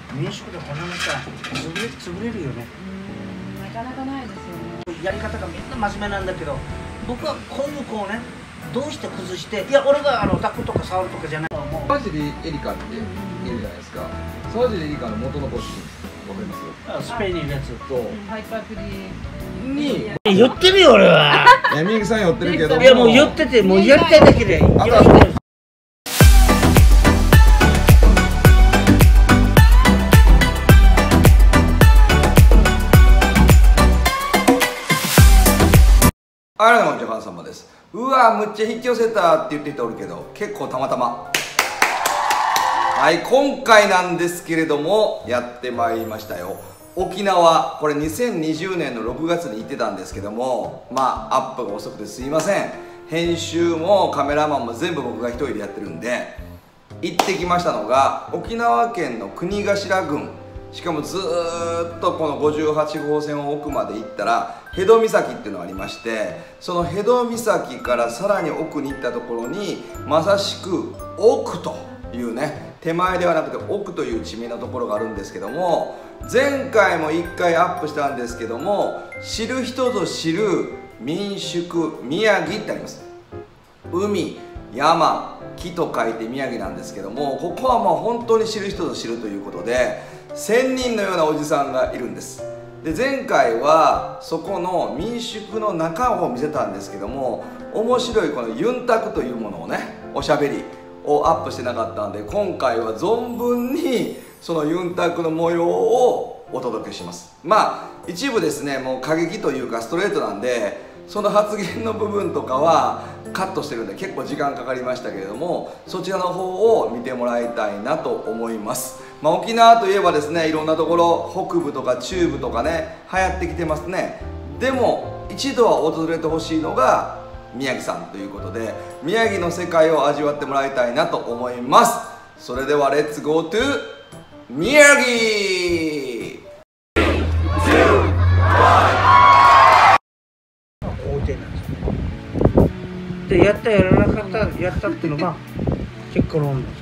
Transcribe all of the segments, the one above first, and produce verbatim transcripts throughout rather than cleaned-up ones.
民宿でこんなのさ、潰れ、潰れるよね。 うん、なかなかないですよね。 やり方がみんな真面目なんだけど、僕はこういう子をね、どうして崩して、いや、俺があの抱くとか触るとかじゃない。もう沢尻エリカっているじゃないですか。沢尻エリカの元の子ってわかります？ スペインにいるやつと。 ハイパークリに寄ってるよ、俺は。 いや、宮城さん寄ってるけど、 いや、もう寄ってて、もうやりたいだけで。 あとあらのジャパン様です。うわむっちゃ引き寄せたって言っていておるけど、結構たまたま。はい、今回なんですけれどもやってまいりましたよ。沖縄、これにせんにじゅうねんのろくがつに行ってたんですけども、まあアップが遅くてすいません。編集もカメラマンも全部僕が一人でやってるんで、行ってきましたのが沖縄県の国頭郡。しかもずーっとこのごじゅうはちごうせんを奥まで行ったら辺戸岬っていうのがありまして、その辺戸岬からさらに奥に行ったところにまさしく奥というね、手前ではなくて奥という地名のところがあるんですけども、前回もいっかいアップしたんですけども、知る人ぞ知る民宿宮城ってあります。海、山、木と書いて宮城なんですけども、ここはもう本当に知る人ぞ知るということでせんにんのようなおじさんがいるんです。で前回はそこの民宿の中を見せたんですけども、面白いこのユンタクというものをね、おしゃべりをアップしてなかったんで、今回は存分にそのユンタクの模様をお届けします。まあ一部ですね、もう過激というかストレートなんで、その発言の部分とかはカットしてるんで結構時間かかりましたけれども、そちらの方を見てもらいたいなと思います。まあ、沖縄といえばですね、いろんなところ北部とか中部とかね流行ってきてますね。でも一度は訪れてほしいのが宮城さんということで、宮城の世界を味わってもらいたいなと思います。それではレッツゴートゥ宮城。 でやったやらなかったやったっていうのが結果論なんです。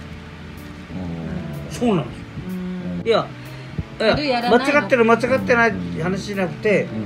そうなんですよ。いや、いや間違ってる間違ってない話じゃなくて、うん、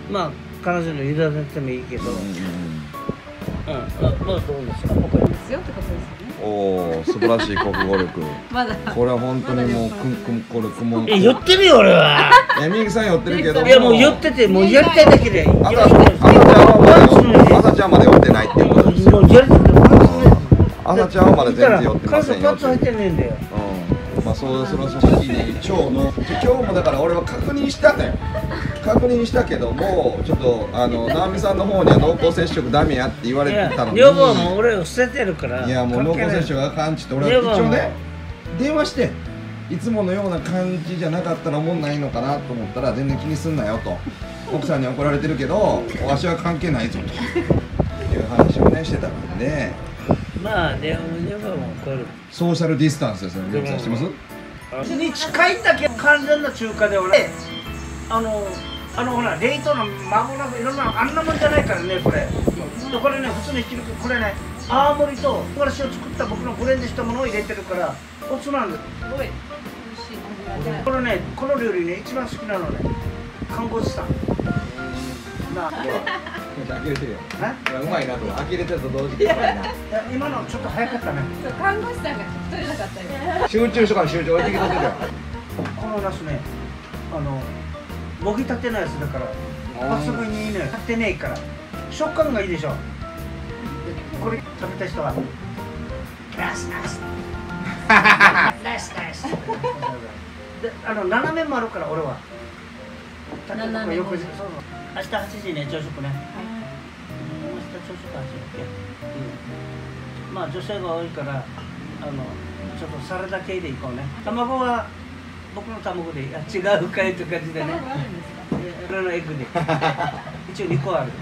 まあ彼女の委ねてもいいけど、うん、うん、まあどうですか。僕ですよってことですよね。おお、 素晴らしい国語力。まだこれは本当にもうくんくんこれくもん。 え、寄ってるよ俺は。 いや、宮城さん寄ってるけども。 いやもう寄ってて、もうやりたいだけで。 あさちゃんはまだあさちゃんまで寄ってないっていうことですよ。もうやりたいだけで。あさちゃんはまだ全然寄ってませんよ。 パンツ履いてねえんだよ。 まあそうその組織に今日の今日もだから俺は確認したのよ。確認したけども、ちょっとあの直美さんの方には濃厚接触ダメやって言われてたのに、 女房も俺を捨ててるから。 いやもう濃厚接触あかんっちって俺は一応ね電話して、いつものような感じじゃなかったら思んないのかなと思ったら、全然気にすんなよと、奥さんに怒られてるけどわしは関係ないぞという話をねしてたんで、 まあでも女房も怒る。 ソーシャルディスタンスですよね。知ってます？ に近いんだけど完全な中華ではね、あのあのほら冷凍のマグロいろんなあんなもんじゃないからね、これこれね普通にひき肉、これね青森と唐辛子を作った僕のブレンドしたものを入れてるからおつなんです。すごいこれね、この料理ね一番好きなのね、看護師さんなあ呆れてるよ。うまいなと呆れてると同時にうまいな。 今のちょっと早かったね。 看護師さんが取れなかったよ。 集中しとか集中置いてきてるよ。 このナスね、あのもぎたてのやつだから抜群にいいね。立ってねえから食感がいいでしょ。これ食べた人はナスナスナスナスで、あの斜めもあるから俺は斜め翌日、そうそう、明日はちじね、朝食ね。明日朝食はちじだっけ。うん、まあ女性が多いから、あのちょっとサラダ系でいこうね。卵は僕の卵で、あ、違うかいという感じでね。これのエッグで。一応にこある。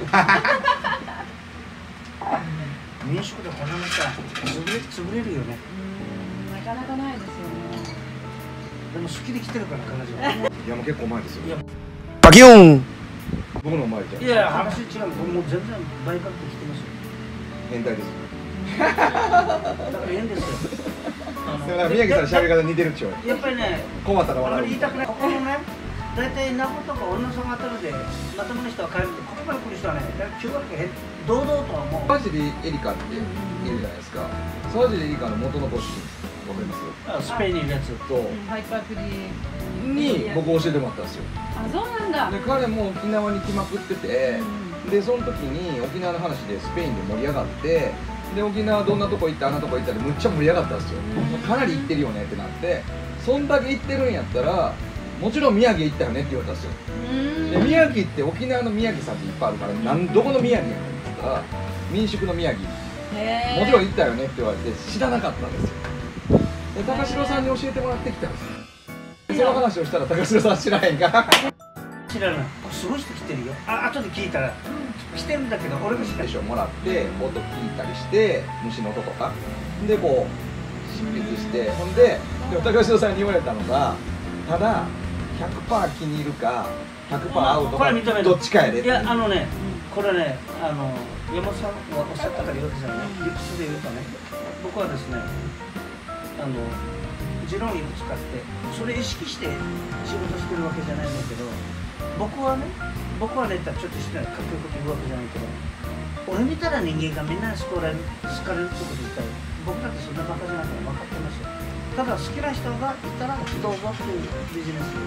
民宿でこんなのさ、潰れ、潰れるよね。 うん、なかなかないですよね。 でも好きで来てるから彼女は。 いやもう結構前ですよ。 バキューン。 僕の前じゃん。 いや話違う。もう全然大学って来てますよ。 変態です。 だから変ですよ。 のでもなんか宮城さんの喋り方似てるっちゅう。 やっぱりね、 困ったらあんま笑う。 り言いたくない。ここのね、大体名護とか女様あたりでまともな人は帰るんで、ここから来る人はね、中学へ堂々とはもう。 沢尻エリカっているじゃないですか。沢尻エリカの元のご主人わかります？ あスペインにいるやつ。 そうハイパープリに僕教えてもらったんですよ。 あ、そうなんだ。 で彼も沖縄に来まくってて、でその時に沖縄の話でスペインで盛り上がって、で沖縄どんなとこ行ったあんなとこ行ったでむっちゃ盛り上がったんですよ。かなり行ってるよねってなって、そんだけ行ってるんやったらもちろん宮城行ったよねって言われたんですよ。で宮城って沖縄の宮城さんっていっぱいあるから、なんどこの宮城やねんって言ったら民宿の宮城、もちろん行ったよねって言われて知らなかったんですよ。で高城さんに教えてもらってきたんですよ。でその話をしたら高城さん知らへんから知らない。すごい人来てるよ。あ、後で聞いたら来てるんだけど俺も知らない。 最初もらって音聞いたりして虫の音とかでこう執筆して、ほんででも高城さんに言われたのが、ただ ひゃくパーセント 気に入るか ひゃくパーセント 合うとかどっちかやで。 いやあのね、これね、あの山本さんがおっしゃったから言うわけじゃない。理屈で言うとね、僕はですね、あの持論いくつかってそれ意識して仕事してるわけじゃないんだけど、僕はね僕はねってちょっとしてないかっこいいこと言うわけじゃないけど、俺みたいな人間がみんなに好かれる好かれるってこと自体僕だってそんなバカじゃないから分かってますよ。ただ好きな人がいたらどうぞっていうビジネスです。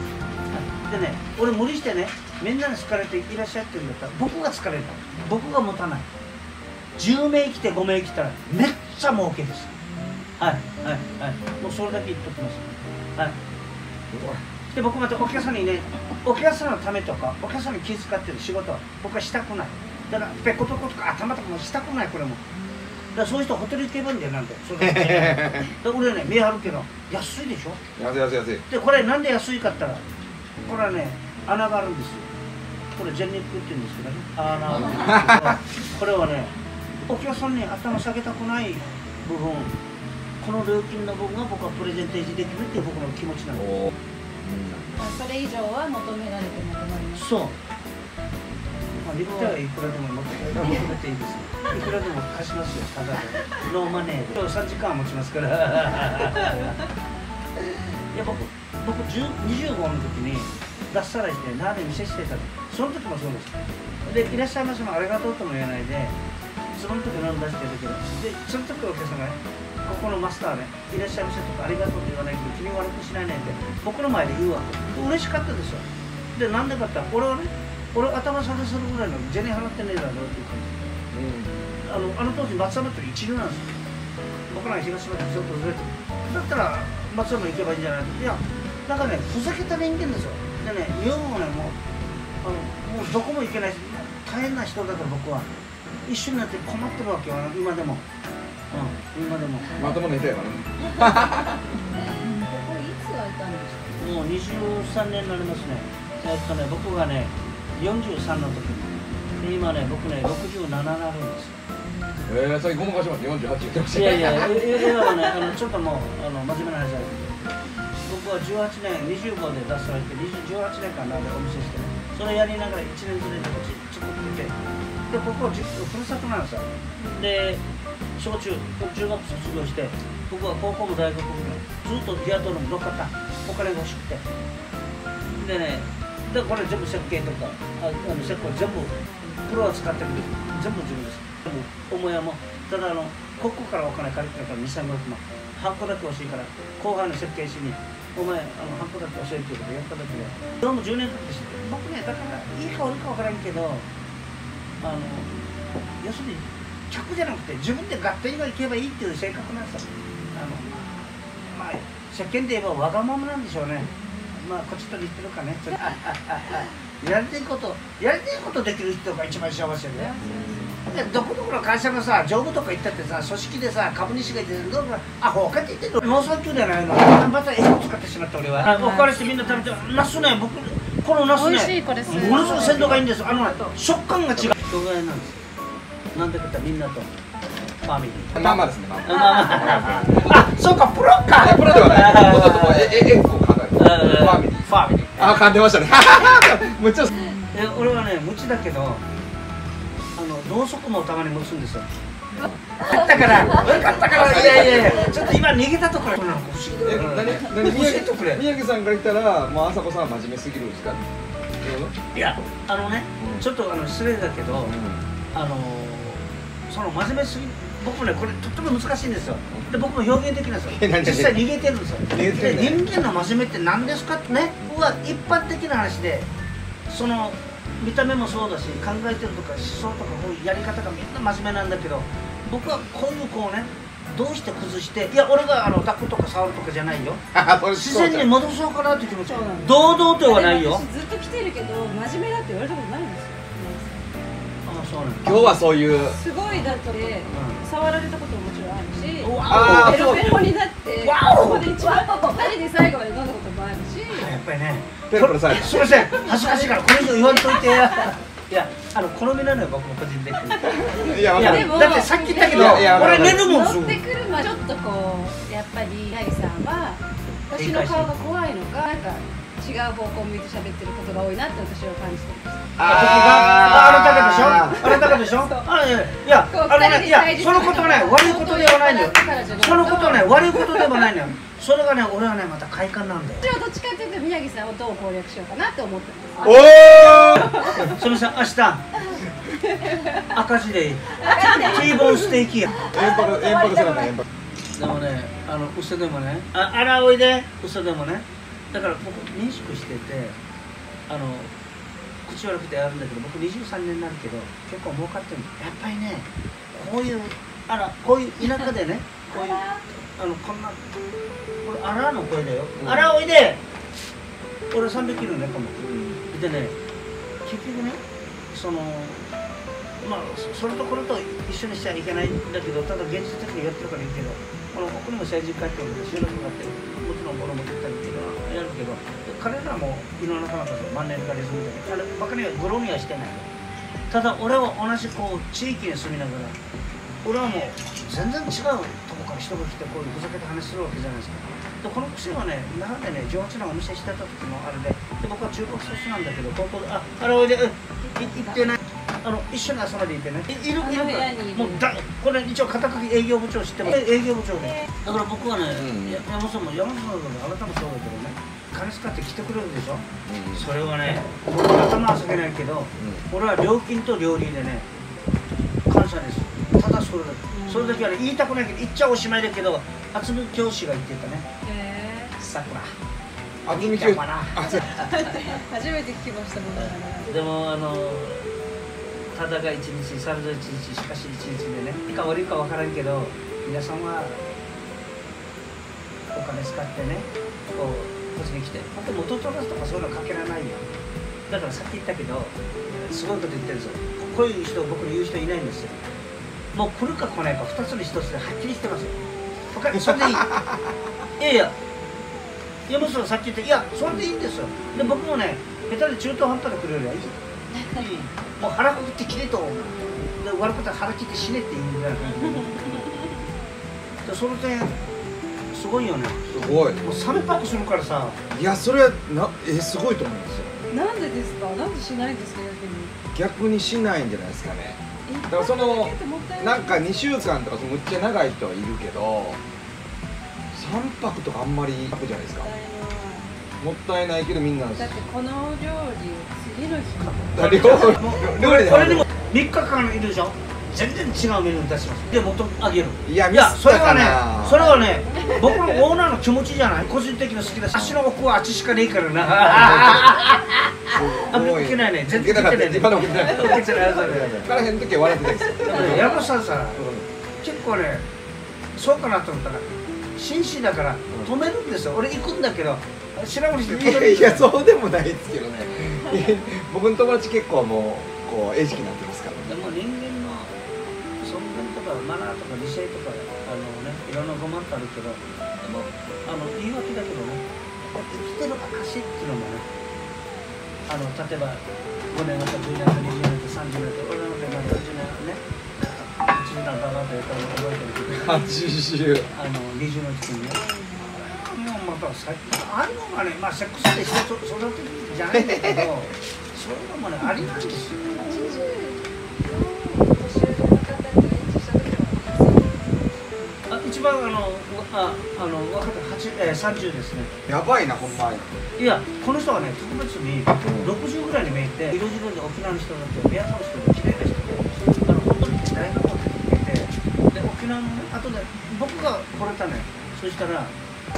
でね、俺無理してねみんなに好かれていらっしゃってるんだったら僕が疲れるの、僕が持たない。じゅうめい来てごめい来たらめっちゃ儲けです。はいはいはい、もうそれだけ言っときます。はい。で僕またお客さんにね、お客さんのためとかお客さんに気遣ってる仕事は僕はしたくない。だからペコペコとか頭とかもしたくない。これもだからそういう人ホテル行けばいいんだよ。なんでそうだから俺ね目張るけど安いでしょ。 安い安い安い。 でこれなんで安いかって言ったら、これはね穴があるんですよ。これ全日空って言うんですけどね、穴があるんですけどこれはねお客さんに頭下げたくない部分、この料金の部分が僕はプレゼンテージできるっていう僕の気持ちなんです。 それ以上は求められても困ります。 そう。まあリフトはいくらでも求めていいですよ。いくらでも貸しますよ。ただでノーマネーで。今日さんじかんは持ちますから。いや僕僕にじゅうごの時に脱サラして何で店してたの。その時もそうです。でいらっしゃいませもありがとうとも言えないで、その時飲んだしてるけど、でその時お客さんがね、ここのマスターね、いらっしゃいませとかありがとうって言わないけど気に悪くしないねって僕の前で言うわけ。嬉しかったですよ。でなんでかって俺はね、俺頭下げするぐらいの銭払ってねえだろうっていう感じ。あのあの当時松山って一流なんですよ。僕らが東山でずっとずれてる。だったら松山行けばいいんじゃないの。いやなんかねふざけた人間ですよ。でね日本もねもうあのもうどこも行けないし大変な人だから僕は一緒になって困ってるわけよ今でも。うん、今でもまともな人やからね。 ここいつ開いたんですか？ もうにじゅうさんねんになりますね。えっとね僕がねよんじゅうさんの時で今ね僕ねろくじゅうななになるんですよ。 ええー、さっきごまかしました。よんじゅうはち言ってました。 いやいや今はねあのちょっともうあの真面目な話だけど、僕はじゅうはちねんにじゅうごで脱サラしてじゅうはちねんかんなんでお店してね、それやりながらいちねんずれでこっち作ってて、でここはふるさとなんですよ。で小中中学卒業して僕は高校も大学もずっと日雇いの乗っかったお金が欲しくて、でねでこれ全部設計とかああの設計全部プロは使ってるんです。全部自分です。全部母屋もただあの国庫からお金借りてるからにせんごひゃくまんハンコだけ欲しいから後輩の設計士にお前あのハンコだけ教えてって言うことでやっただけでどうもじゅうねんかけて知って僕ねだからいいか悪いか分からんけどあの要するに客じゃなくて自分で合点がいけばいいっていう性格なんですよ。あのまあ世間で言えばわがままなんでしょうね。まあこっちと似てるかね。やりたいことやりたいことできる人が一番幸せで、でどこどこの会社のさ上部とか行ったってさ組織でさ株主がいてどうかアホかって言ってるの農産級じゃないの。また英語使ってしまった俺は。おかわりしてみんな食べてナスね僕このナスね美味しいこれすごいものすごい鮮度がいいんです。あの食感が違う。人がいなんですよ。なんでかってみんなとファミリー。 まあまあですね。まあまああそうかプロか。 プロではない。もうちょっとこうえええこう考える。ファミリー。 ファミリー。 あ噛んでましたね。むっちゃ。 俺はね無知だけどあのろうそくもたまに持つんですよ。 勝ったから勝ったからいやいやいやちょっと今逃げたところなんか不思議え、 だよ何何宮城宮城さんから言ったらもう朝子さんは真面目すぎるんですか？ いやあのねちょっとあの失礼だけどあのその真面目すぎ僕もねこれとっても難しいんですよ。で僕も表現できないですよ。実際逃げてるんですよ。で人間の真面目って何ですかってね、僕は一般的な話でその見た目もそうだし考えてるとか思想とかこういうやり方がみんな真面目なんだけど、僕はこういうこうねどうして崩していや俺があの抱くとか触るとかじゃないよ自然に戻そうかなって気持ち堂々とはないよ。 私ずっと来てるけど真面目だって言われたことないんですよ。 ああそうなんだ。 今日はそういうすごいだって触られたことももちろんあるし、 あーベロベロになってそこで一番ふたりで最後まで飲んだこともあるし、 やっぱりねペロペロされすいません恥ずかしいからこれ以上言わんといていやあの好みなのよ僕も個人的に。 いや、 いやでもだってさっき言ったけどいやいや俺寝るもんすぐ乗ってくるまでちょっとこうやっぱり八木さんは私の顔が怖いのかなんか違う方向を向いて喋ってることが多いなって私は感じてます。 あ僕があなたがでしょあなたがでしょあいやいやあのねいやそのことはね悪いことではないのよ。そのことはね悪いことではないのよ。それがね俺はねまた快感なんだよ。 私はどっちかっていうと宮城さんをどう攻略しようかなって思ってます。 おおすみません明日赤字でいい T ボーンステーキや。 遠泊遠泊するんだ遠泊。 でもねあの嘘でもねああらおいで嘘でもねだから僕民宿しててあの口悪くてあるんだけど僕にじゅうさんねんになるけど結構儲かってるんだ。やっぱりねこういうあらこういう田舎でねこういうあのこんなこれあらの声だよ、うん、あらおいで俺さんびゃくキロの猫も、うん、でね結局ねそのまあそれとこれと一緒にしちゃいけないんだけどただ現実的にやってるからいいけどこの僕にも政治家っていうので収録があってもちろん物も言ったりっていうのはやるけど彼らもいろんな方々でマンネリ化リズムであれバカにはグロにはしてないよ。ただ俺は同じこう地域に住みながら俺はもう全然違うとこから人が来てこういうふざけた話するわけじゃないですか。でこの薬はね奈良でねじゅうはちねんお店してた時もあれでで僕は中国卒なんだけど高校でああれおいで行ってないあの一緒に朝までいてねいいるいるからもうだこれ一応肩書き営業部長知ってます営業部長でだから僕はね、うん、山本さんも山本さんもあなたもそうだけどね金使って来てくれるでしょ、うん、それはね僕は頭は下げないけど、うん、俺は料金と料理でね感謝です。ただそれだけ、うん、それだけはね言いたくないけど言っちゃおしまいだけど渥美教師が言ってたねへえさくら渥美教師初めて聞きましたもんね。 でもあのただが一日されど一日しかし一日でねいいか悪いか分からんけど皆さんはお金使ってねこうこっちに来て本当に元取らずとかそういうのかけられないよ。だからさっき言ったけどすごいこと言ってるんですよ。こういう人僕に言う人いないんですよ。もう来るか来ないかふたつにひとつではっきりしてますよ。他にそれでいいいやいや山本さんさっき言っていやそれでいいんですよ。で僕もね下手で中途半端で来るよりはいいもう腹くくって切れとで悪くて腹切って死ねって言うんじゃないでその点すごいよね。 すごいもうさんぱくするからさいやそれはなえすごいと思うんですよ。 なんでですかなんでしないんですか逆にしないんじゃないですかね。だからそのなんかにしゅうかんとかむっちゃ長い人はいるけどさんぱくとかあんまり行くじゃないですか。もったいないけどみんなだってこの料理次の日料理料理でこれでもみっかかんいるでしょ全然違うメニュー出しますで元あげる。 いやいやそれはねそれはね僕のオーナーの気持ちじゃない個人的な好きだ足の奥はあっちしかねえからなあっ受けないね全然受けてないね今の受けてない受けてないからへん時は笑ってたんですよ。 山本さんさ結構ねそうかなと思ったら紳士だから止めるんですよ。俺行くんだけど知らんふりして止める。 いやそうでもないですけどね僕の友達結構もうこう餌食になってますから。 でも人間の尊厳とかマナーとか理性とかあのねいろんなごまってあるけどでもあの言い訳だけどね生きてる証っていうのもねあの例えばごねんまたじゅうねんとにじゅうねんとさんじゅうねんと俺の手前よんじゅうねんねはちじゅうねんバカというか覚えてるけどはちじゅうあのにじゅうの時にねもうまた最近ああいうのがねまあセックスで人育てるじゃないんだけどそういうのもねありなんですよ。 番あのああの若手はち、えー、さんじゅうですね。 やばいなほんまに。 いやこの人はね特別にろくじゅうぐらいに見えて色白で沖縄の人だって宮古の人で綺麗な人で、あの本当に大学を出てきてで沖縄の後で僕が来れたね。そしたらあの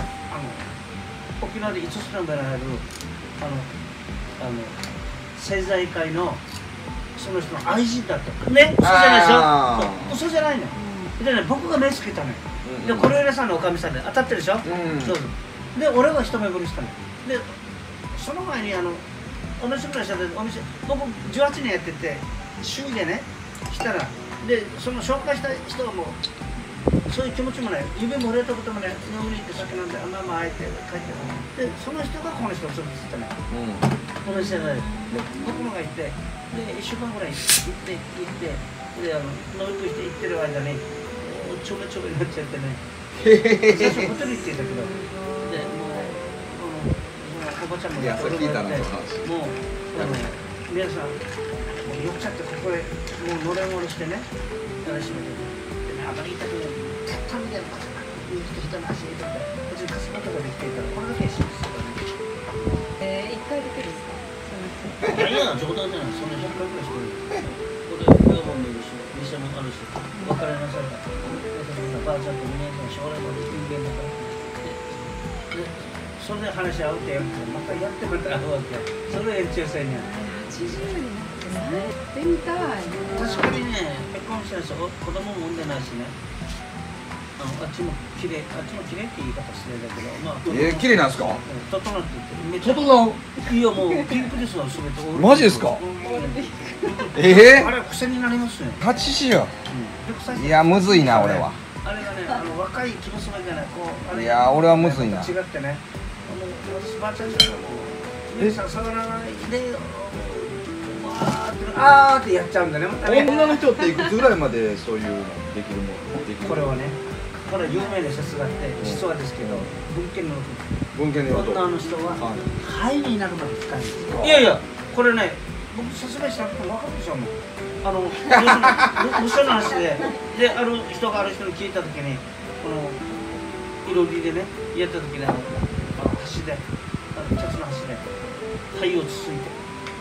沖縄でいつつの目に入るあのあの政財界のその人の愛人だったね。嘘じゃないですよ。嘘じゃないの。でね僕が目つけたのよ。で小料理屋さんのおかみさんで当たってるでしょ。うんそうそうで俺が一目惚れしたの。でその前にあの同じぐらいしたでお店僕じゅうはちねんやってて週でね来たらでその紹介した人はもうそういう気持ちもない指も触れたこともない飲みに行って酒飲んであんままあえて帰ってでその人がこの人を連れてきたのよ。この人がで僕のが行ってでいっしゅうかんぐらい行って行ってであの乗り越して行ってる間にちょめちょめになっちゃってね最初ホテル行ってたけどでもうおばちゃんもやってもらってもうあの皆さんもう酔っちゃってここへもうのれんおろしてね話しめてでねあまり痛くない畳で人の足入れて別にカスマとかできていたらこれだけしますよね。 えー、一回だけですか？ いやいや冗談じゃないそんなひゃっかいぐらいしてるここで両方見るし店もあるし別れなさいだばあちゃんと皆さん将来の人間だからでそれで話し合うってやるとまたやってまた会うわけそれ延長線にあるはちじゅうになってやってみたい確かにね結婚してる人子供も産んでないしねあのあっちも綺麗あっちも綺麗って言い方してるんだけどまあえー、綺麗なんですか？ 整って言ってめっちゃ整う。 いやもうピンクですわ全てマジですか？ ええあれ癖になりますね。 はちじゅう。いやむずいな俺は。 あれがね、あの若い気もするじゃない、こう、あれ。 いや俺はむずいな。 違ってね。あの、私ばあちゃんじゃもう。皆さん触らないで。わーって、あーってやっちゃうんだね。 女の人っていくつぐらいまでそういうのできるもん？できる。 これはね。これ有名な説があって、実はですけど、文献の。 文献の。 女の人は。肺になるまで使うんですよ。いやいや、これね、僕説明しなくても分かるでしょ、もう。あの、無償の話で、で、ある人がある人に聞いたときに、この、いろりでね、やったときに、あの、橋で、あの、鉄の橋で、肺をつついて、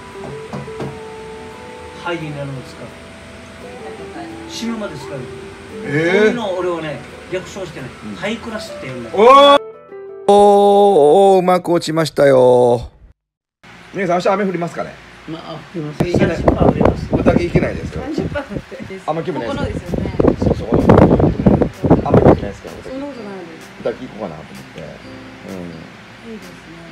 肺になるのを使う。死ぬまで使う。えー、こういうのを俺はね、略称してね、肺クラスって言うんだよ。 おー、うまく落ちましたよ。皆さん、明日雨降りますかね？ まあ、降ります。さんじゅっパーセント降ります。 歌いけないですよ。 さんじゅっパーセントです。 あんま興味ないです。 ですよね。 そうそう。あんま興味ないですから。 そんなことないです。 歌聞こうかなと思って。うん。 いいですね。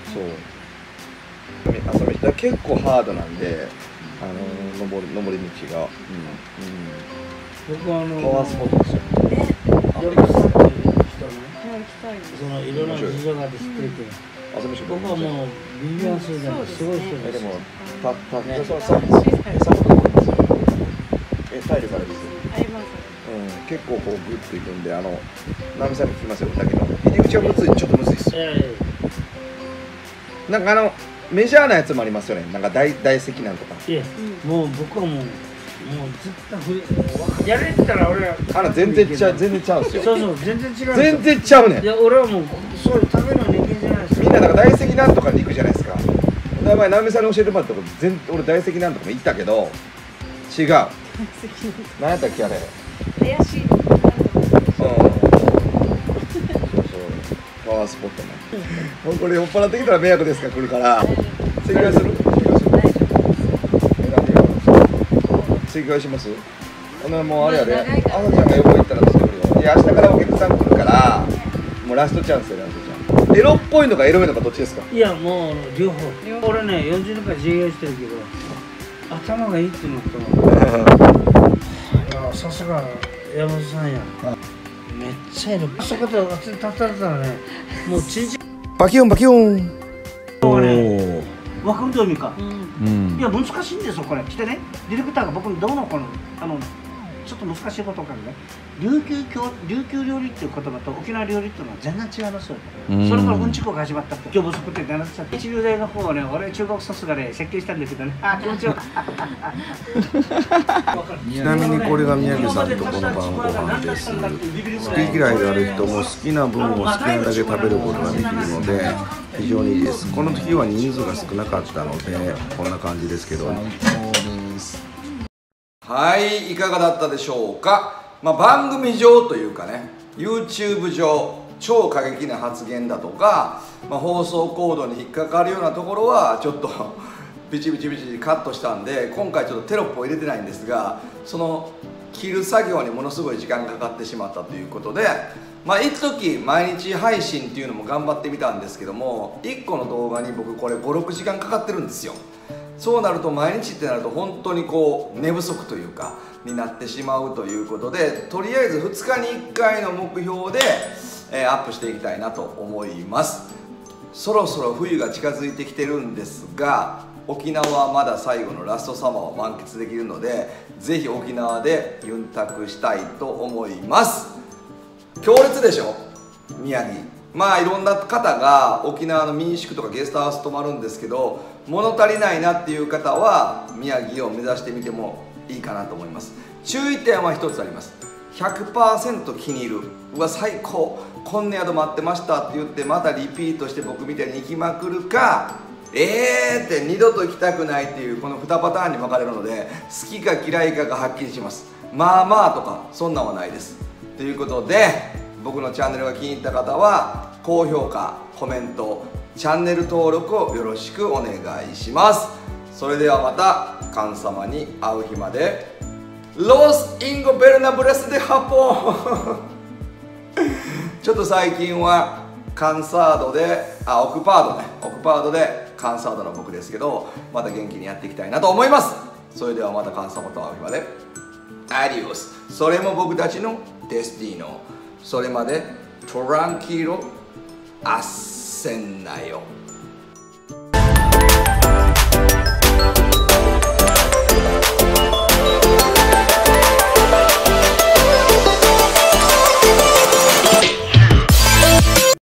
そう。朝飯だ結構ハードなんで、あの登り登り道が。うん。 僕はあのパワースポットですよ。 やりますっていう人ね。 はい、行きたいです。 そのいろんな事情があって知っていて。 朝飯僕はもうビビアンスじゃないすごい人です。 でもたたねそうそう餌もとですよ。え体力あるんですよ。 あります。 うん、結構こうグッといくんであのナミさんに聞きますよだけど入り口はむずいちょっとむずいですよ。なんかあのメジャーなやつもありますよねなんか大大石なんとか。 いやもう僕はもうもう絶対ふやれてたら俺はあの全然ちゃ全然ちゃうんですよ。 そうそう全然違う。 全然ちゃうねん。 いや俺はもうそういうための人間じゃないです。 みんななんか大石なんとかに行くじゃないですか。前ナミさんに教えてもらったこと全俺大石なんとかも行ったけど違う。何やったっけあれ。 怪しい。うん。 そうそうパワースポットね。もうこれ酔っ払ってきたら迷惑ですから来るから。正解する？正解します？ほなもうあれやで。あさちゃんが横行ったらしてくるよ。いや明日からお客さん来るからもうラストチャンスよラストチャンス。エロっぽいのかエロいのかどっちですか？ いやもう両方。俺ねよんじゅうねんかん自営してるけど頭がいいっていうのと。さすが山本さんや。めっちゃいる。あそこで立たれたらね、もうちんちん。 バキュンバキュン。 おお。わかるどういう意味か。 うん。 いや難しいんですよこれ。来てね、ディレクターが僕にどうのこのあのちょっと難しいことからね、琉球教琉球料理っていう言葉と沖縄料理っていうのは全然違いますよ。それからうんちこが始まったって今日不足って出なっちゃって、一流大の方はね、俺中国卒がね設計したんですけどね、あ気持ちよかちなみにこれが宮城さんとこの晩ご飯です。好き嫌いがある人も好きな分を好きなだけ食べることができるので非常にいいです。この時は人数が少なかったのでこんな感じですけど、 はい、いかがだったでしょうか。まあ、番組上というかね YouTube 上超過激な発言だとか、まあ、放送コードに引っかかるようなところはちょっとビチビチビチカットしたんで、今回ちょっとテロップを入れてないんですが、その切る作業にものすごい時間がかかってしまったということで、まあ一時毎日配信っていうのも頑張ってみたんですけども、いっこの動画に僕これごろくじかんかかってるんですよ。そうなると毎日ってなると本当にこう寝不足というかになってしまうということで、とりあえずふつかにいっかいの目標で、えー、アップしていきたいなと思います。そろそろ冬が近づいてきてるんですが、沖縄はまだ最後のラストサマーを満喫できるので、ぜひ沖縄でユンタクしたいと思います。強烈でしょ宮城。まあいろんな方が沖縄の民宿とかゲストハウス泊まるんですけど、物足りないなっていう方は宮城を目指してみてもいいかなと思います。注意点は一つあります。 ひゃくパーセント 気に入る、うわ最高、こんな宿待ってましたって言ってまたリピートして僕みたいに行きまくるか、えーって二度と行きたくないっていうこのにパターンに分かれるので、好きか嫌いかがはっきりします。まあまあとかそんなんはないです。ということで、僕のチャンネルが気に入った方は高評価、コメント、チャンネル登録をよろしくお願いします。それではまたカン様に会う日まで、ロス・インゴ・ベルナブレス・デ・ハポンちょっと最近はカンサードで、あ、オクパードね、オクパードでカンサードの僕ですけど、また元気にやっていきたいなと思います。それではまたカン様と会う日まで、アディオス。それも僕たちのデスティーノ。それまでトランキーロ、アッセンナよ。